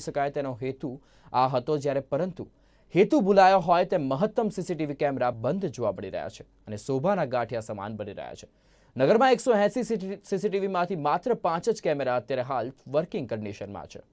શકાય તેનો હેતુ આ હતો, જ્યારે પરંતુ હેતુ ભૂલાયો હોય તે મહત્તમ સીસીટીવી કેમેરા બંધ જોવા મળી રહ્યા છે અને શોભાના ગાંઠિયા સમાન બની રહ્યા છે। નગરમાં 180 સીસીટીવીમાંથી માત્ર 5 જ કેમેરા અત્યારે હાલ વર્કિંગ કન્ડિશનમાં છે।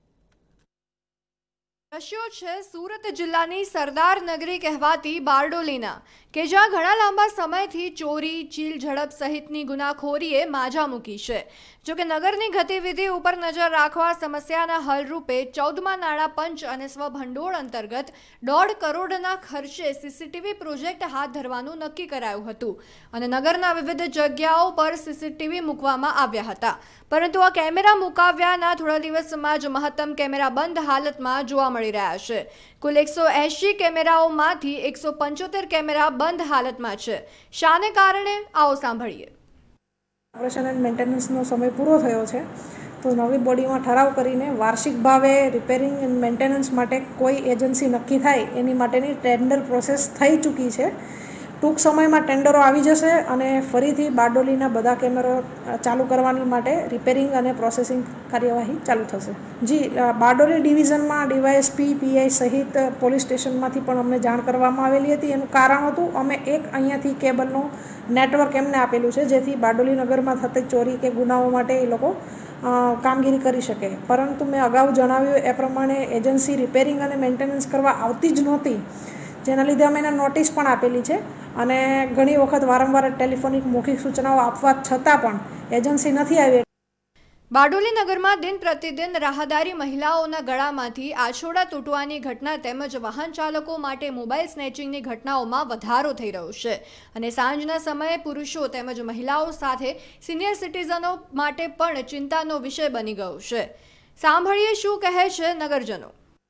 દ્રશ્યો છે સુરત જિલ્લાની સરદાર નગરી કહેવાતી બારડોલીના, કે જ્યાં ઘણા લાંબા સમયથી ચોરી, ચીલ ઝડપ સહિતની ગુનાખોરીએ માજા મૂકી છે। જો કે નગરની ગતિવિધિ ઉપર નજર રાખવા સમસ્યાના હલ રૂપે 14મા નાણાં પંચ અને સ્વભંડોળ અંતર્ગત 1.5 કરોડના ખર્ચે સીસીટીવી પ્રોજેક્ટ હાથ ધરવાનું નક્કી કરાયું હતું અને નગરના વિવિધ જગ્યાઓ પર સીસીટીવી મૂકવામાં આવ્યા હતા। પરંતુ આ કેમેરા મુકાવ્યાના થોડા દિવસમાં જ મહત્તમ કેમેરા બંધ હાલતમાં જોવા મળી રહ્યા છે। કુલ 180 કેમેરાઓમાંથી 175 કેમેરા બંધ હાલતમાં છે। શાને કારણે આવો સાંભળીએ। ઓપરેશન એન્ડ મેન્ટેનન્સનો સમય પૂરો થયો છે, તો નવી બોડીમાં ઠરાવ કરીને વાર્ષિક ભાવે રિપેરિંગ એન્ડ મેન્ટેનન્સ માટે કોઈ એજન્સી નક્કી થાય એની માટેની ટેન્ડર પ્રોસેસ થઈ ચૂકી છે। ટૂંક સમયમાં ટેન્ડરો આવી જશે અને ફરીથી બારડોલીના બધા કેમેરો ચાલુ કરવાની માટે રિપેરિંગ અને પ્રોસેસિંગ કાર્યવાહી ચાલુ થશે। જી, બારડોલી ડિવિઝનમાં ડીવાયએસપી, પીઆઈ સહિત પોલીસ સ્ટેશનમાંથી પણ અમને જાણ કરવામાં આવેલી હતી। એનું કારણ હતું અમે અહીંયાથી કેબલનું નેટવર્ક એમને આપેલું છે, જેથી બારડોલી નગરમાં થતી ચોરી કે ગુનાઓ માટે એ લોકો કામગીરી કરી શકે। પરંતુ મેં અગાઉ જણાવ્યું એ પ્રમાણે એજન્સી રિપેરિંગ અને મેન્ટેનન્સ કરવા આવતી જ નહોતી, જેના લીધે અમે એને નોટિસ પણ આપેલી છે અને ઘણી વખત વારંવાર ટેલિફોનિક મૌખિક સૂચનાઓ આપવા છતાં પણ એજન્સી નથી આવી। બારડોલી નગરમાં દિન પ્રતિદિન રાહદારી મહિલાઓના ગળામાંથી આછોડા તૂટવાની ઘટના તેમજ વાહન ચાલકો માટે મોબાઈલ સ્નેચિંગની ઘટનાઓમાં વધારો થઈ રહ્યો છે અને સાંજના સમયે પુરુષો તેમજ મહિલાઓ સાથે સિનિયર સિટીઝનો માટે પણ ચિંતાનો વિષય બની ગયો છે। સાંભળીએ શું કહે છે નગરજનો।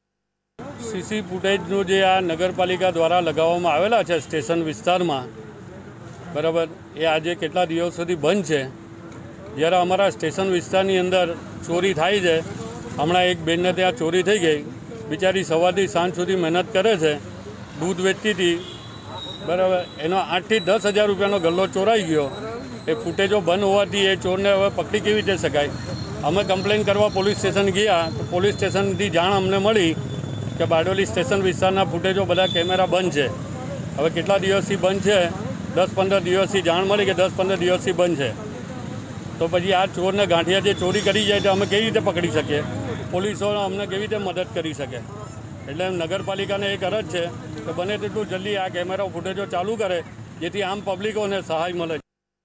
સીસી ફૂટેજનો જે આ નગરપાલિકા દ્વારા લગાવવામાં આવેલા છે સ્ટેશન વિસ્તારમાં, બરાબર, એ આજે કેટલા દિવસોથી બંધ છે। જ્યારે અમારા સ્ટેશન વિસ્તારની અંદર ચોરી થાય છે, હમણાં એક બેનને ત્યાં ચોરી થઈ ગઈ, બિચારી સવારથી સાંજ સુધી મહેનત કરે છે, દૂધ વેચતી હતી, બરાબર, એનો 8 થી 10 હજાર રૂપિયાનો ગલ્લો ચોરાઈ ગયો। એ ફૂટેજો બંધ હોવાથી એ ચોરને હવે પકડી કેવી રીતે શકાય। અમે કમ્પ્લેન કરવા પોલીસ સ્ટેશન ગયા તો પોલીસ સ્ટેશનથી જાણ અમને મળી કે બારડોલી સ્ટેશન વિસ્તારના ફૂટેજો બધા કેમેરા બંધ છે। હવે કેટલા દિવસથી બંધ છે? 10-15 દિવસથી જાણ મળી કે 10-15 દિવસથી બંધ છે। તો પછી આ ચોરને ગાંઠિયા જે ચોરી કરી જાય તો અમે કેવી રીતે પકડી શકીએ? પોલીસો અમને કેવી રીતે મદદ કરી શકે? એટલે નગરપાલિકાને એક અરજ છે કે બને તેટલું જલ્દી આ કેમેરા ફૂટેજો ચાલુ કરે, જેથી આમ પબ્લિકોને સહાય મળે।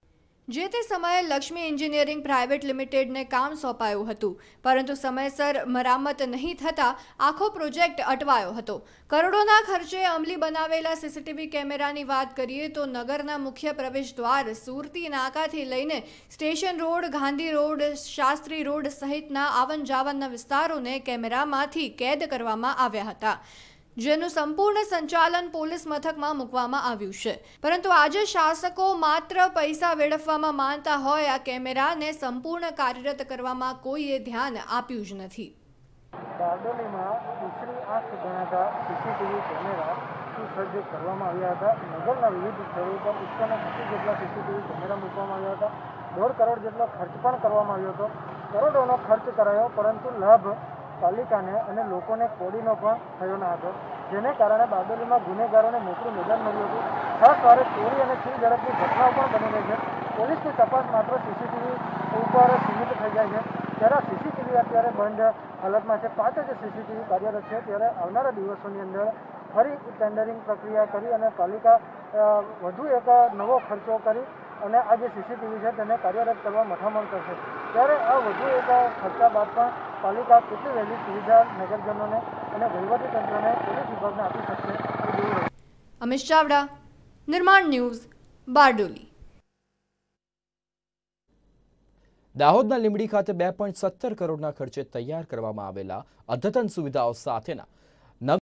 જે તે સમયે લક્ષ્મી એન્જિનિયરિંગ પ્રાઇવેટ લિમિટેડને કામ સોંપાયું હતું, પરંતુ સમયસર મરામત નહીં થતાં આખો પ્રોજેક્ટ અટવાયો હતો। કરોડોના ખર્ચે અમલી બનાવેલા સીસીટીવી કેમેરાની વાત કરીએ તો નગરના મુખ્ય પ્રવેશ દ્વાર સુરતી નાકાથી લઈને station road, Gandhi road, Shastri road સહિતના આવન જાવનના વિસ્તારોને કેમેરામાંથી કેદ કરવામાં આવ્યા હતા, જેનું સંપૂર્ણ સંચાલન પોલીસ મથકમાં મૂકવામાં આવ્યું છે। પરંતુ આજે શાસકો માત્ર પૈસા વેડફવામાં માનતા હોય આ કેમેરાને સંપૂર્ણ કાર્યરત કરવામાં કોઈએ ધ્યાન આપ્યું જ નથી। બારડોલીમાં દૂસરી આંખ ગણાતા સીસીટીવી કેમેરા સુસજ્જ કરવામાં આવ્યા હતા। નગરના વિવિધ સ્થળો પર 180 જેટલા સીસીટીવી કેમેરા મૂકવામાં આવ્યા હતા। 1.5 કરોડ જેટલો ખર્ચ પણ કરવામાં આવ્યો હતો। કરોડોનો ખર્ચ કરાયો, પરંતુ લાભ પાલિકાને અને લોકોને કોડીનો પણ થયો ન હતો, જેને કારણે બારડોલીમાં ગુનેગારોને મોકળું મેદાન મળ્યું હતું। ખાસ વારે ચોરી અને ચીલ ઝડપની ઘટનાઓ પણ બની રહી છે। પોલીસની તપાસ માત્ર સીસીટીવી ઉપર સીમિત થઈ જાય છે, ત્યારે સીસીટીવી અત્યારે બંધ હાલતમાં છે। 5 જ સીસીટીવી કાર્યરત છે, ત્યારે આવનારા દિવસોની અંદર ફરી ટેન્ડરિંગ પ્રક્રિયા કરી અને પાલિકા વધુ એક નવો ખર્ચો કરી અને આ જે સીસીટીવી છે તેને કાર્યરત કરવા મથામણ કરશે। ત્યારે આ વધુ એક ખર્ચા બાદ પણ પાલિકા કેટલી વહેલી સુવિધા નગરજનોને અને વહીવટીતંત્રને પોલીસ વિભાગને આપી શકશે। અમિત ચાવડા, નિર્માણ ન્યૂઝ, બારડોલી। દાહોદના લીંબડી ખાતે 2.17 કરોડના ખર્ચે તૈયાર કરવામાં આવેલા અદ્યતન સુવિધાઓ સાથેના